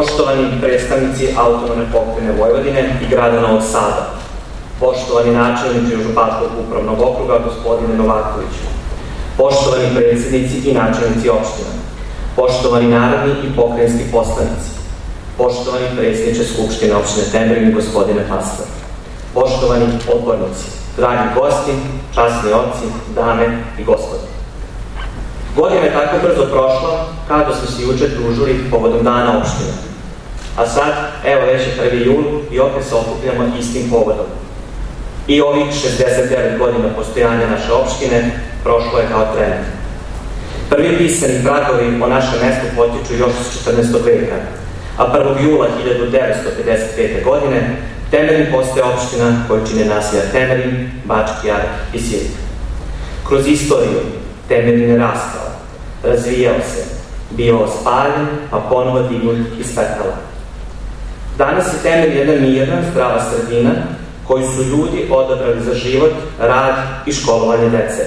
poštovani predstavnici Autonomne pokrajine Vojvodine i grada Novog Sada, poštovani načelnici Županijskog upravnog okruga, gospodine Novakoviću, poštovani predsjednici i načelnici opština, poštovani narodni i pokrajinski poslanici, poštovani predsjedniče Skupštine opštine Temerin, gospodine Pastor, poštovani odbornici, dragi gosti, časni oci, dame i gospodine. Godina je tako brzo prošla kada smo se juče družili povodom dana opštine. A sad, evo već je 1. jul i opet se okupljamo istim povodom. I ovih 69 godina postojanja naše opštine prošlo je kao tren. Prvi pisani tragovi o našem mestu potiču još iz 14. veka, a 1. jula 1955. godine Temerin postaje opština koju čine naselja Temerin, Bački Jark i Sjelik. Kroz istoriju Temerin je rastao, razvijao se, bio spaljen, pa ponovo dignut iz pepela. Danas je Temerin jedna mirna, zdrava sredina koju su ljudi odabrali za život, rad i školovanje dece.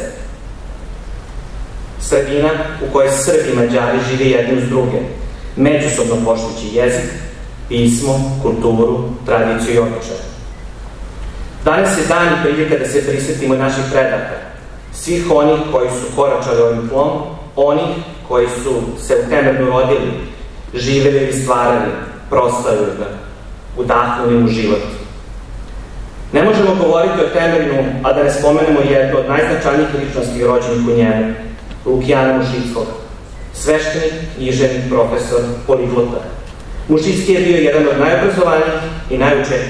Sredina u kojoj Srbi i Mađari žive jedni uz druge, međusobno poštujući jezik, pismo, kulturu, tradiciju i običaje. Danas je dan i prilika da se prisjetimo naših predaka, svih onih koji su koračali ovim tlom, onih koji su se u Temerinu rodili, živeli i stvarali, proslavili ga, udahnuli mu život. Ne možemo govoriti o Temerinu, a da ne spomenemo jednu od najznačajnijih ličnosti rođenih u njemu, Lukijana Mušickog, sveštenik, književnik, profesor, poliglota. Mušicki je bio jedan od najobrazovanijih i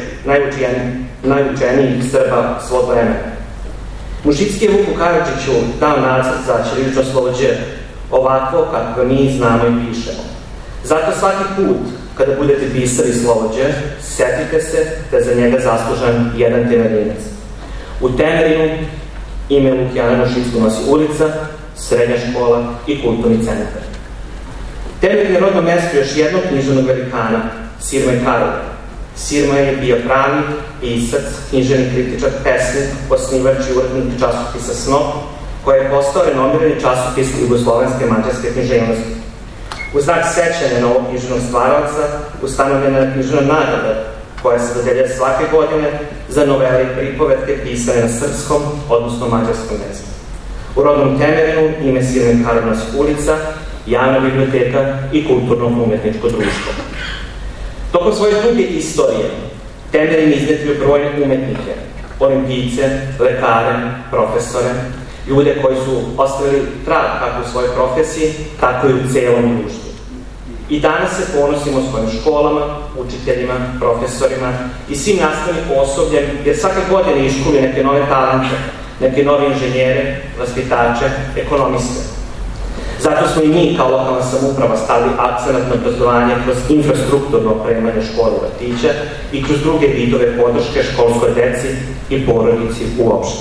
najučenijih Srba svog vremena. Mušicki je Vuku Karadžiću dao nacrt za ćirilično slovo Đ, ovako kako ga mi znamo i pišemo. Zato svaki put kada budete pisali slovo Đ, setite se da je za njega zaslužan jedan Temerinac. U Temerinu ime Lukijana Mušickog nosi ulica, srednja škola i kulturni centar. Temerin je rodno mesto još jednog književnog velikana, Sirmaj Karolja. Sirmaj je bio pravnik, pisac, književni kritičar, pesnik, osnivač i urednik časopisa Snop, koji je postao renomirani časopis jugoslovenske mađarske književnosti. U znak sećanja na ovog književnog stvaralca ustanovljena je književna nagrada koja se dodeljuje svake godine za novele i pripovetke pisane na srpskom, odnosno mađarskom jeziku. U rodnom Temerinu ime Sirmaj Karolj nosi ulica, javna biblioteka i kulturno-umetničko društvo. Tokom svoje duge istorije, Temerin iznetrio brojne umetnike, olimpijce, lekare, profesore, ljude koji su ostavili trag kako u svojoj profesiji, tako i u celom društvu. I danas se ponosimo svojim školama, učiteljima, profesorima i svim nastavnim osobljem, jer svake godine iškuli neke nove talente, neke nove inženjere, vaspitače, ekonomiste. Zato smo i mi kao lokalna samouprava stavili akcenat na obrazovanje kroz infrastrukturno opremanje škole i vrtića i kroz druge vidove podrške školskoj deci i porodici uopšte.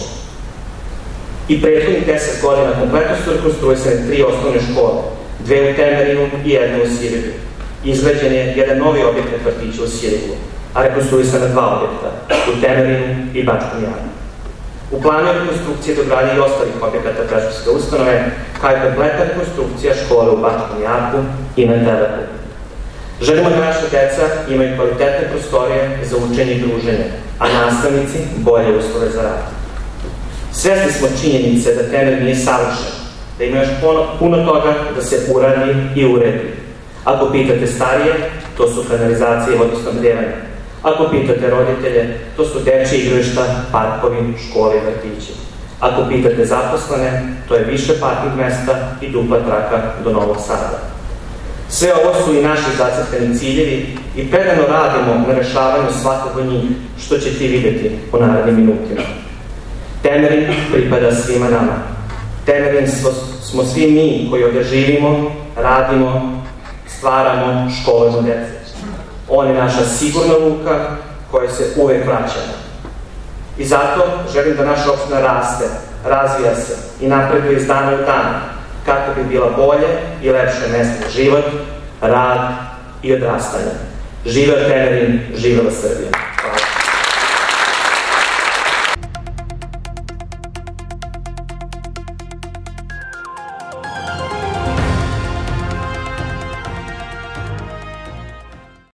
I prethodnih 10 godina kompletno su rekonstruisane 3 osnovne škole, 2 u Temerinu i 1 u Sirigu. Izgrađen je jedan novi objekat vrtića u Sirigu, a rekonstruisana 2 objekta u Temerinu i Bačkom Jarku. U planu je rekonstrukcije dogradnje i ostalih objekata predškolske ustanove, kao i kompletna rekonstrukcija škole u Bačkom Jarku i na Telepu. Želimo da naša deca imaju kvalitetne prostorije za učenje i druženje, a nastavnici bolje uslove za rad. Svesni smo činjenice da Temerin nije savršen, da ima još puno toga da se uradi i uredi. Ako pitate starije, to su kanalizacije i vodosnabdevanje. Ako pitate roditelje, to su dečje igrališta, parkovi, škole i vrtići. Ako pitate zaposlene, to je više parking mesta i dupla traka do Novog Sada. Sve ovo su i naši zacrtani ciljevi i predano radimo na rešavanju svakog od njih, što ćete videti u narednim minutima. Temerin pripada svima nama. Temerin smo svi mi koji ovdje živimo, radimo, stvaramo, školujemo dece. On je naša sigurna luka kojoj se uvek vraćamo. I zato želim da naša opština raste, razvija se i napreduje iz dana u dan, kako bi bila bolje i lepše mesto za život, rad i odrastanje. Živeo Temerin, živela Srbija.